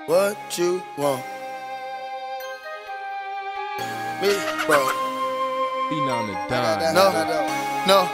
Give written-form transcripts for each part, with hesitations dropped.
What you want? Me, bro. Beating on the dime. No.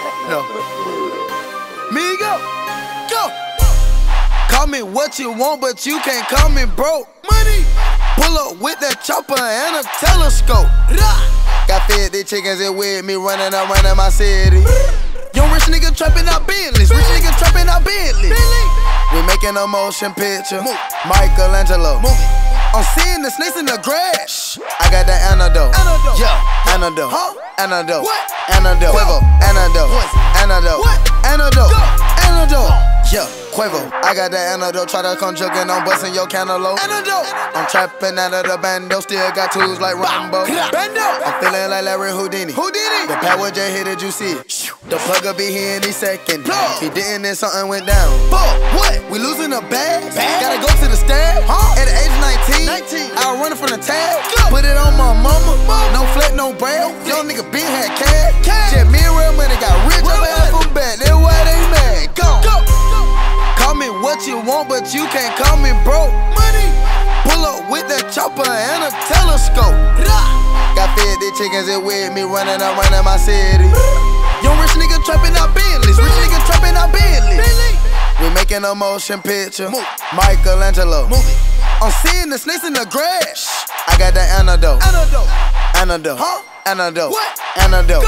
Me go. Call me what you want, but you can't call me broke. Money. Pull up with that chopper and a telescope. Got 50 chickens in with me running around my city. Young rich nigga trapping out Bentleys. Rich nigga trapping out Bentleys. We making a motion picture. Michelangelo. I'm seeing the snakes in the grass. I got the antidote. Yeah, antidote. Antidote. Antidote. Quavo. Antidote. Antidote. Antidote. Yeah, Quavo. I got the antidote. Try to come joking, I'm busting your cantaloupe. Antidote. I'm trapping out of the bando. Still got tools like Rambo. I'm feeling like Larry Houdini. The power just hit it, you see. The plug will be here any second. He didn't, then something went down. What? We losing a bag? Gotta go to the stab. At the age of 19, I was running from the tag. Put it on my mama. No flat, no brow. Young nigga been had cash. Jet me real money, got rich up alphabet. That's why they mad. Go. Call me what you want, but you can't call me broke. Money. Pull up with that chopper and a telescope. Got 50 chickens in with me running around my city. Young rich nigga trapping out Bentleys. Rich nigga trapping out Bentleys. We making a motion picture. Michelangelo. I'm seeing the snakes in the grass. I got the antidote. Antidote. Antidote. Antidote.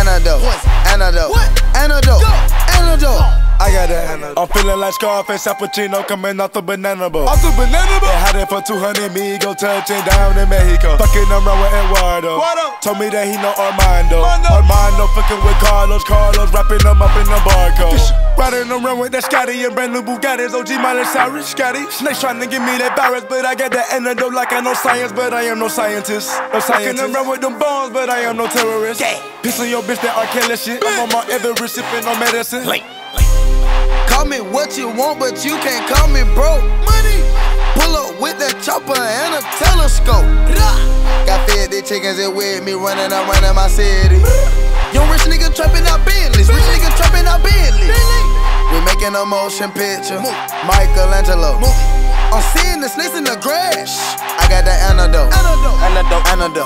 Antidote. Antidote. I got that antidote. I'm feeling like Scarface, Al Pacino coming off the banana boat. Off the banana boat? They had it for 200 Migo, touching down in Mexico. Fucking around with Eduardo. Told me that he know Armando. Armando fucking with Carlos wrapping them up in the barcode. Riding around with that Scotty and brand new Bugattis. OG Miley Cyrus, Scotty. Snakes trying to give me that virus, but I got that antidote like I know science, but I am no scientist. Fucking around with them bombs, but I am no terrorist. Piss on your bitch, that R. Kelly shit. I'm on my Everest sipping on medicine. Call me what you want, but you can't call me broke. Money. Pull up with that chopper and a telescope. Got 50 chickens in with me running around my city. Young rich nigga trapping out Bentleys. Rich nigga trapping out Bentleys. We making a motion picture. Michelangelo. I'm seeing the snakes in the grass. I got the antidote. Antidote.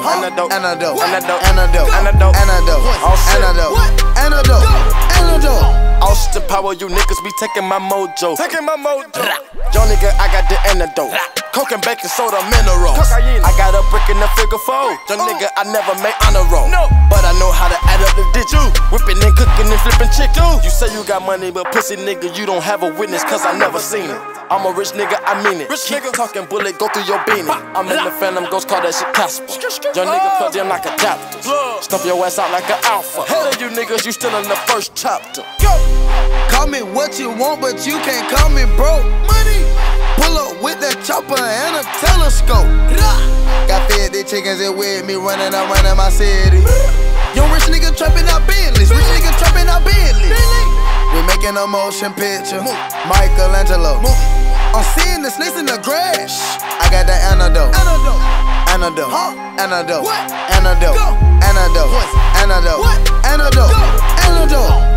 Austin Power, you niggas be taking my mojo. Young nigga, I got the antidote. Coke and baking soda minerals. I got a brick in the figure 4. Young nigga, I never made honor roll. But I know how to add up the digits. Whipping and cooking and flipping chicken. You say you got money, but pussy nigga, you don't have a witness, cause I never seen it. I'm a rich nigga, I mean it. Keep talking bullet, go through your beanie. I'm in the Phantom Ghost, call that shit Casper. Young nigga plugged in like a adapter. Stuff your ass out like an alpha. Hell of you niggas, you still in the first chapter. Call me what you want, but you can't call me broke. Money. Pull up with that chopper and a telescope. Got 50 chickens in with me running around my city. Young rich nigga trapping out Bentleys. Rich nigga trapping out Bentleys. We making a motion picture. Michelangelo. I'm seeing the snakes in the grass. I got the antidote. Antidote. Antidote. Antidote. Antidote. Antidote.